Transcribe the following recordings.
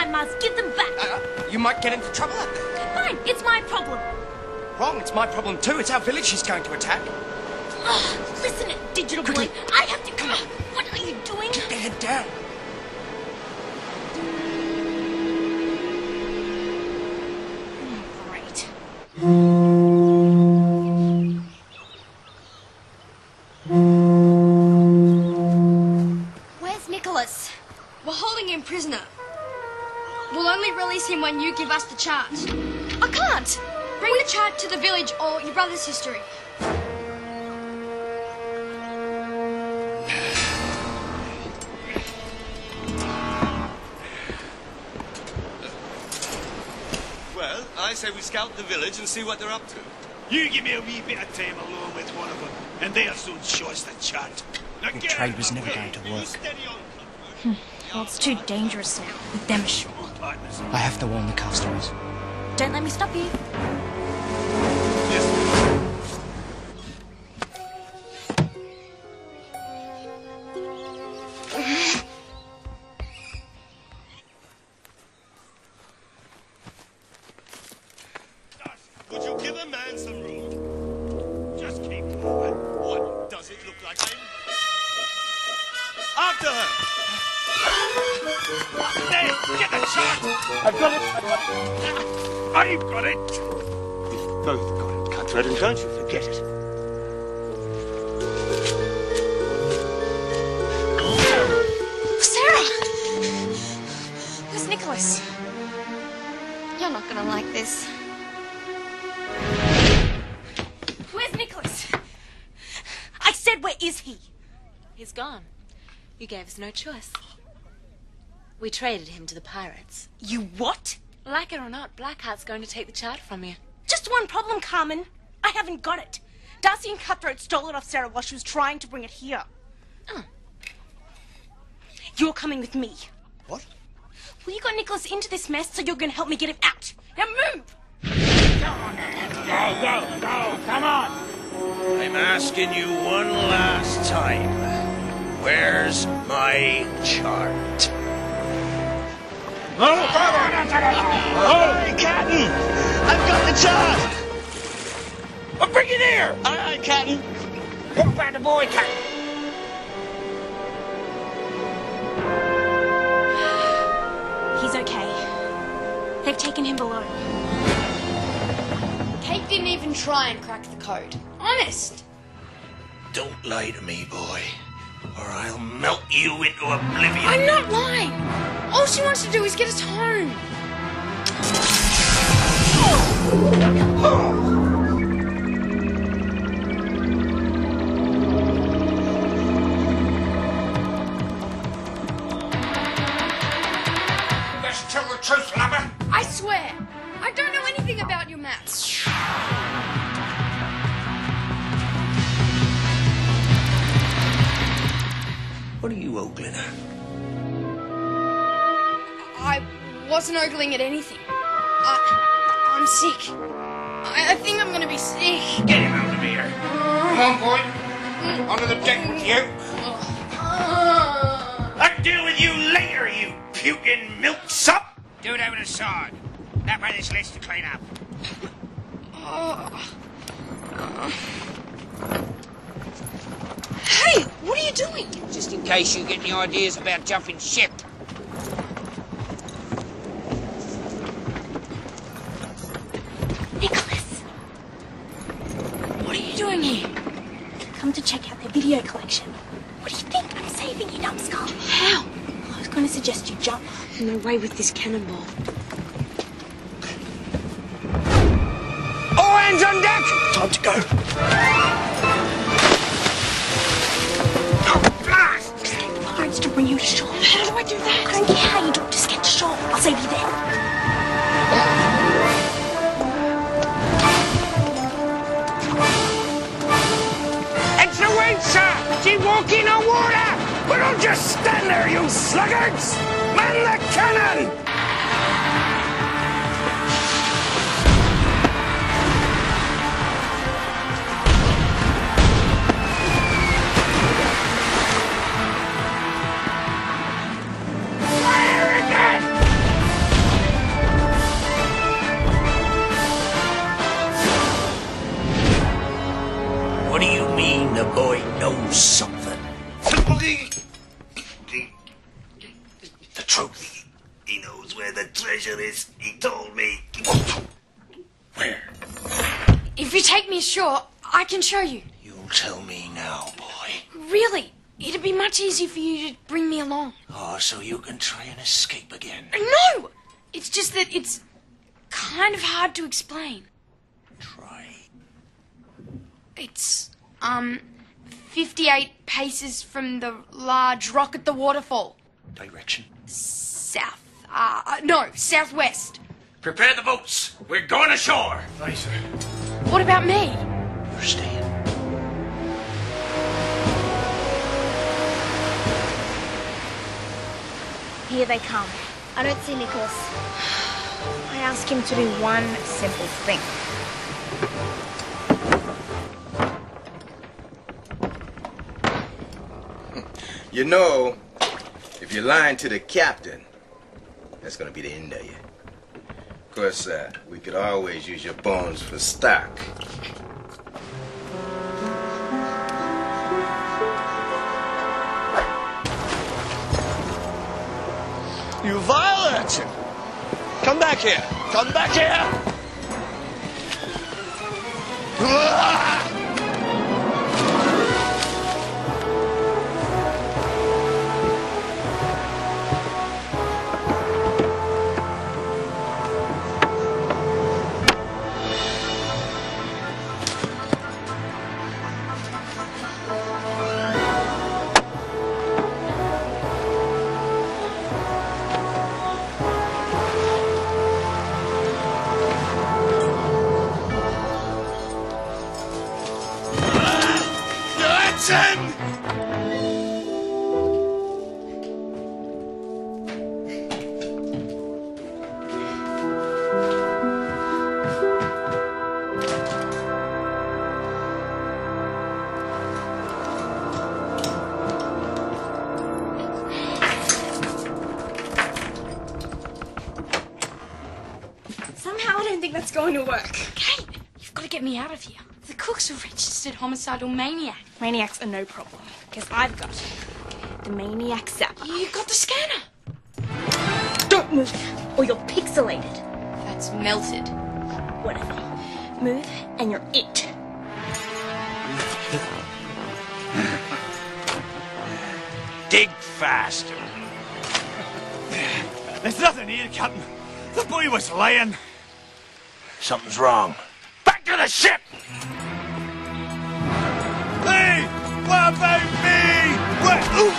grandmas. Give them back. You might get into trouble. Fine, it's my problem. Wrong, it's my problem too. It's our village she's going to attack. Listen, digital boy. I have to... What are you doing? Keep your head down. Great. Where's Nicholas? We're holding him prisoner. We'll only release him when you give us the chart. I can't. Bring the chart to the village or your brother's history. Well, I say we scout the village and see what they're up to. You give me a wee bit of time alone with one of them, and they'll soon show us the chart. Now The trade was never going to work. Well, it's too dangerous now, with them ashore. I have to warn the customers. Don't let me stop you. Would you give a man some room? Just keep moving. What does it look like? After her! There, get the chart! I've got it! I've got it! You've both got it, Cutthroat, and don't you forget it. Sarah! Where's Nicholas? You're not gonna like this. Where's Nicholas? I said, where is he? He's gone. You gave us no choice. We traded him to the pirates. You what? Like it or not, Blackheart's going to take the chart from you. Just one problem, Carmen. I haven't got it. Darcy and Cutthroat stole it off Sarah while she was trying to bring it here. Oh. You're coming with me. What? Well, you got Nicholas into this mess, so you're going to help me get him out. Now move! Go, come on! I'm asking you one last time. Where's my chart? Oh, Captain! I've got the chart! Well, bring it here! Aye, Captain. What about the boy, Captain? He's okay. They've taken him below. Kate didn't even try and crack the code. Honest. Don't lie to me, boy, or I'll melt you into oblivion. I'm not lying. All she wants to do is get us home. Let's tell the truth, lover. I swear, I don't know anything about your maths. What are you ogling at? I wasn't ogling at anything. I'm sick. I think I'm gonna be sick. Get him out of here. Come on, boy. Onto the deck with you. I'll deal with you later, you puking milksop. Do it over the sword. That way there's less to clean up. Hey, what are you doing? Just in case you get any ideas about jumping ship. Nicholas! What are you doing here? Come to check out their video collection. What do you think? I'm saving you, numbskull. How? I was going to suggest you jump. No way with this cannonball. All hands on deck! Time to go. Pirates to bring you to shore. How do I do that? I don't care how you do it, just get to shore. I'll save you there. It's the wind, sir! Keep walking on water! But don't just stand there, you sluggards! Man the cannon! Fire again! truth. He knows where the treasure is. He told me. Where? If you take me ashore, I can show you. You'll tell me now, boy. Really? It'd be much easier for you to bring me along. Oh, so you can try and escape again. No! It's just that it's kind of hard to explain. Try. It's, 58 paces from the large rock at the waterfall. Direction? South. No, southwest. Prepare the boats. We're going ashore. Aye, sir. What about me? You're staying. Here they come. I don't see Nicholas. I ask him to do one simple thing. You know, if you're lying to the captain, that's gonna be the end of you. Of course, we could always use your bones for stock. You vile urchin! Come back here! Come back here! Somehow I don't think that's going to work. Kate, you've got to get me out of here. The cook's a registered homicidal maniac. Maniacs are no problem, because I've got the maniac zapper. You got the scanner. Don't move, or you're pixelated. That's melted. Whatever. Move, and you're it. Dig faster. There's nothing here, Captain. The boy was lying. Something's wrong. Back to the ship! Hey! What about me? What? Ooh.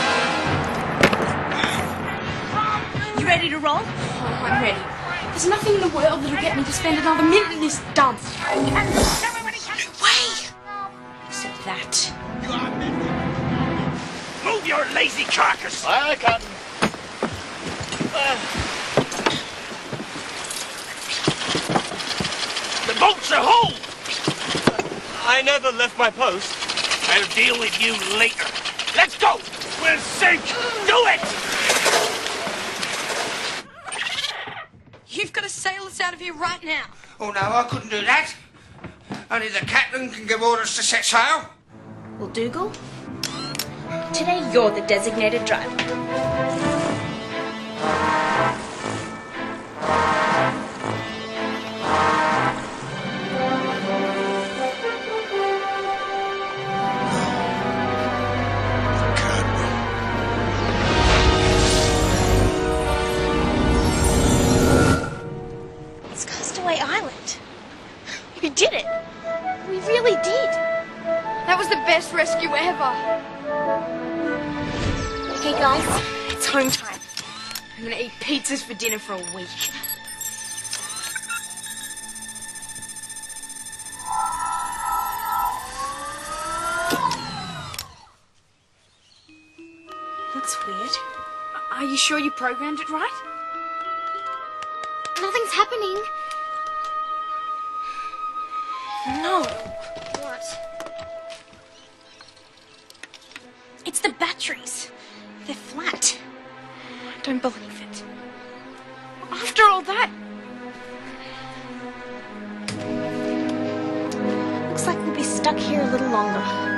You ready to roll? Oh, I'm ready. There's nothing in the world that'll get me to spend another minute in this dump. No way! Except that. Move your lazy carcass! Aye, Captain. The boat's a hole! I never left my post. I'll deal with you later. Let's go! We'll sink! Do it! You've got to sail us out of here right now. Oh, no, I couldn't do that. Only the captain can give orders to set sail. Well, Dougal, today you're the designated driver. It's Castaway Island. We did it. We really did. That was the best rescue ever. Okay, guys, it's home time. I'm going to eat pizzas for dinner for a week. Looks weird. Are you sure you programmed it right? Nothing's happening. No. What? It's the batteries. They're flat. I don't believe it. After all that... Looks like we'll be stuck here a little longer.